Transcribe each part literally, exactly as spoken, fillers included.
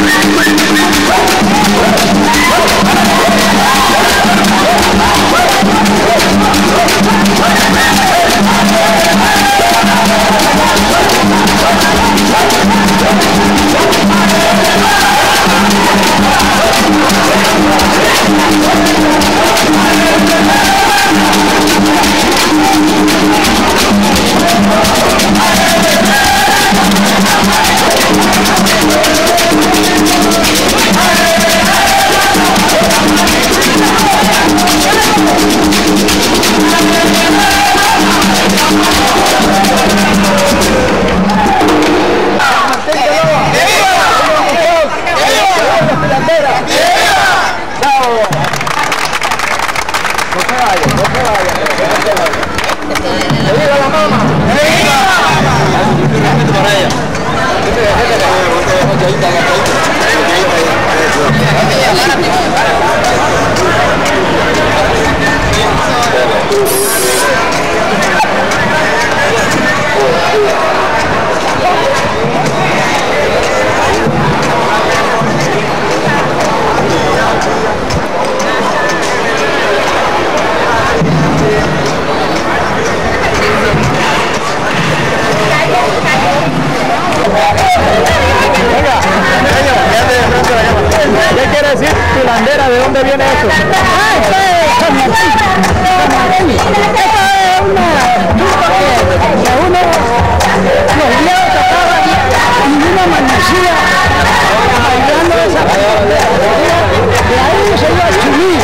¿Qué quiere decir pilandera? ¿De dónde viene eso? Ah, esto es San Martín. San Martín. Esto es una chupa que uno, los viejos tocaban y una manecilla bailando esa pilandera. De ahí se iba el chulí.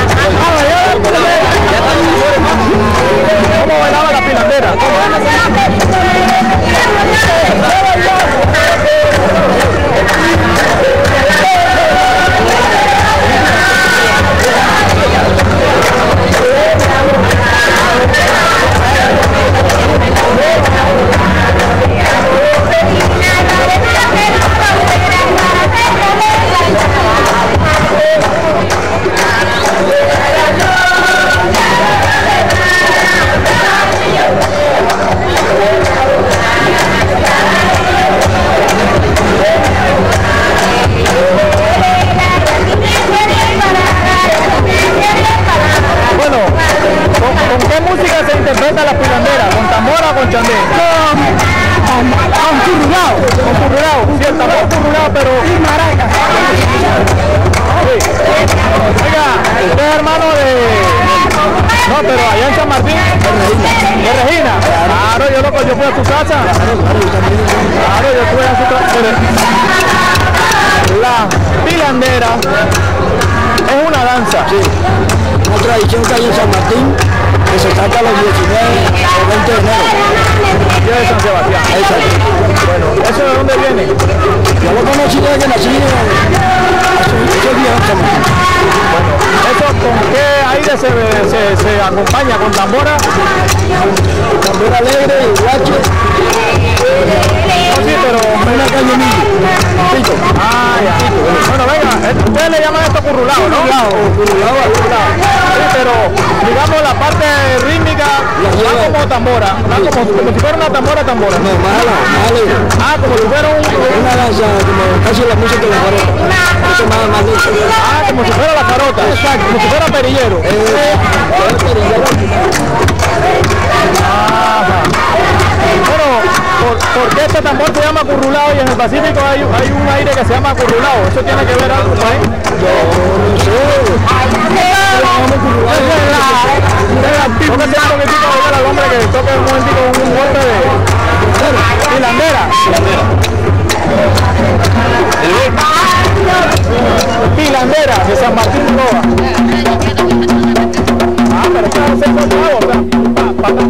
¿Cómo bailaba la pilandera? Bueno, ¿con, ¿con qué música se interpreta la pilandera? ¿Con tambora o con chandé? Con, con currulao. Con currulao, sí, el tambor currulao, pero... Y maracas. Sí. Oiga, usted es hermano de... No, pero allá en San Martín, de Regina. Claro, yo loco, yo fui a su casa. Claro, yo fui a su casa. La pilandera es una danza. Sí, una tradición que hay en San Martín que se saca los diecinueve o veinte de enero. Día de San Sebastián. Exacto. Bueno, ¿eso de dónde viene? Yo lo conocí desde que nací hace muchos días en San Martín. Bueno, ¿eso con qué aire se, se, se acompaña? ¿Con tambora? Tambor alegre, guache. No, sí, pero... Una cañonilla. Pico. Ah, ya. Bueno, venga, ustedes le llaman esto currulao, ¿no? Currulao, currulao, currulao. Sí, pero digamos la parte rítmica va como tambora, va como, como si fuera una tambora tambora. No, más alado, más alegre. Ah, como si fuera un... Una danza como casi la música de la carota. Eso más, más dulce. Ah, como si fuera la carota. Exacto, como si fuera perillero. Eh, es perillero. Ajá. Bueno, ¿por, ¿por qué este tambor se llama currulao y en el Pacífico hay, hay un aire que se llama currulao? ¿Eso tiene que ver algo por ahí? Yo no sé. ¿Cómo se llama un momentito al hombre que toque un momentito un golpe de pilandera? Pilandera de San Martín de Loa. Ah, pero esto es un nuevo, o sea, pa, pa,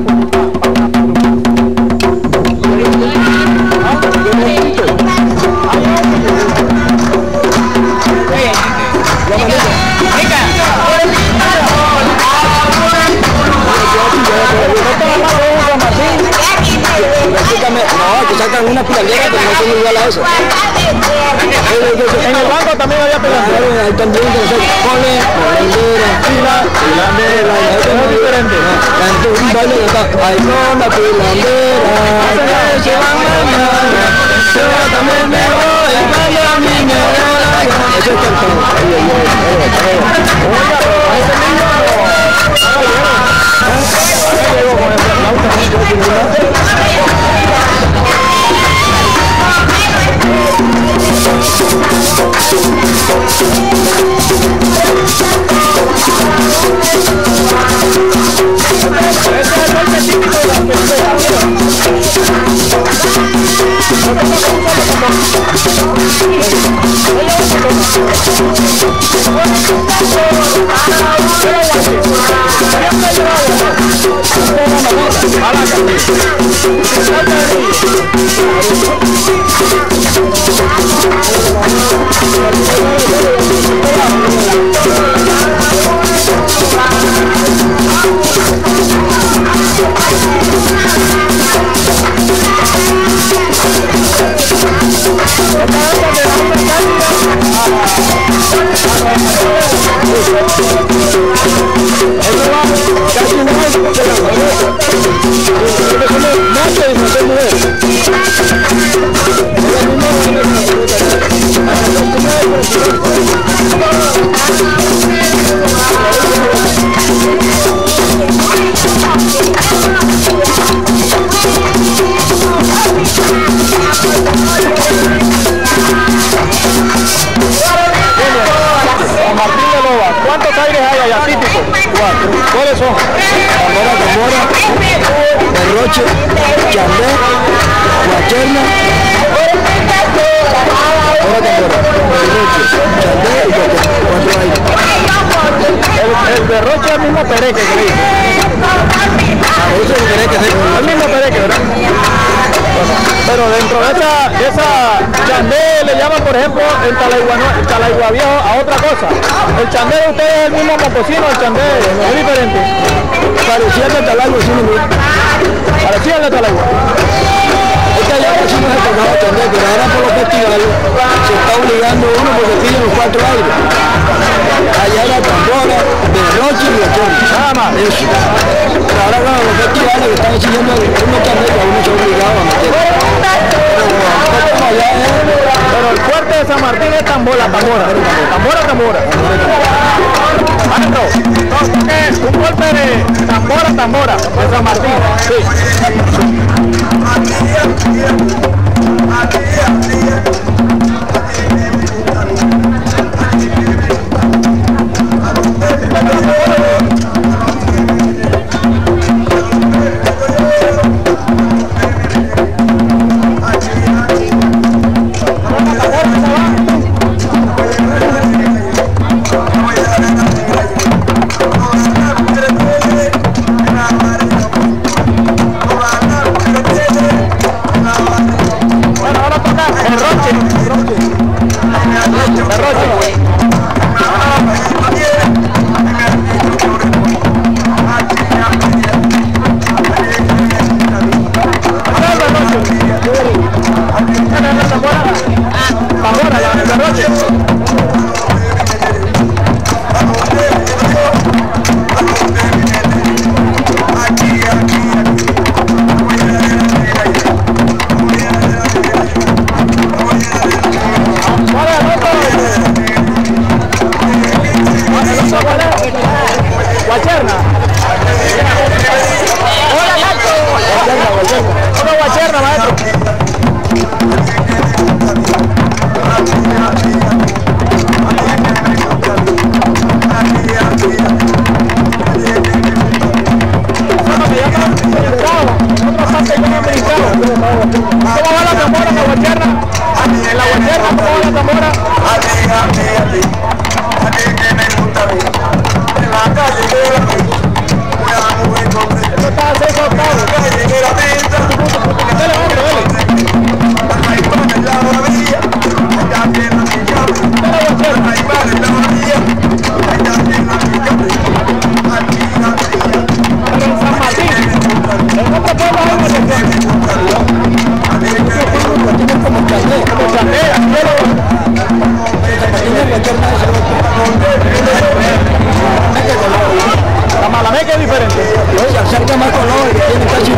no, que sacan una pilandera, pero no son igual a eso. En el banco también había pilandera. Claro, ahí también que se pone pilandera, pilandera, es diferente. Canto un baile que está, ay no, la pilandera, que se va mañana, yo también me voy, vaya mi niña. Oiga, pero con ese niño no. Acá llego con esa flauta. Ese es el golpe típico de la que ¿cuántos aires hay allá típicos? Cuatro. ¿Cuáles son? Tambora, tambora, derroche, chandé, guacherna, tambora, tambora, derroche, chandé y cuatro aires. El, el derroche es el mismo pereque que dice. Eso es el pereque, ¿sí? El mismo pereque, ¿verdad? Bueno, pero dentro de esa, de esa chandé le llaman, por ejemplo, en Talaigua, en Talaigua Viejo a otra cosa. El chandé de ustedes es el mismo mopocino, el chandé es diferente. Parecía de Talaigua, sí, no. Parecía el de Talaigua. Es que allá casi no se tocaba chandé, pero ahora por los festivales se está obligando uno porque piden los cuatro aires. Allá era tambora, derroche y guacherna. Nada más. Eso. Pero ahora con los festivales que están exigiendo el mismo chandé, que uno se ha obligado a meter. Pero allá es... Pero el fuerte de San Martín es tambora, tambora. Tambora, tambora. Maestro, no, es un golpe de tambora, tambora de San Martín. Sí. La malameca es diferente. Se acerca más color y tiene casi...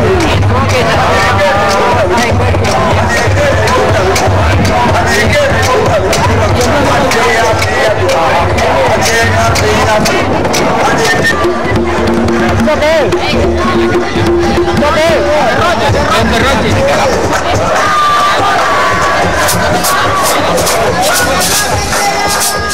Thank you. ¿Qué